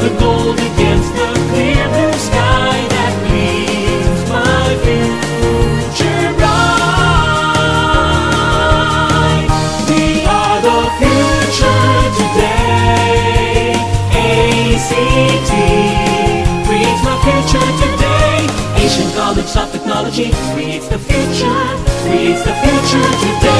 the gold against the clear blue sky that leaves my future bright. We are the future today. ACT creates my future today. Asian College of Technology creates the future today.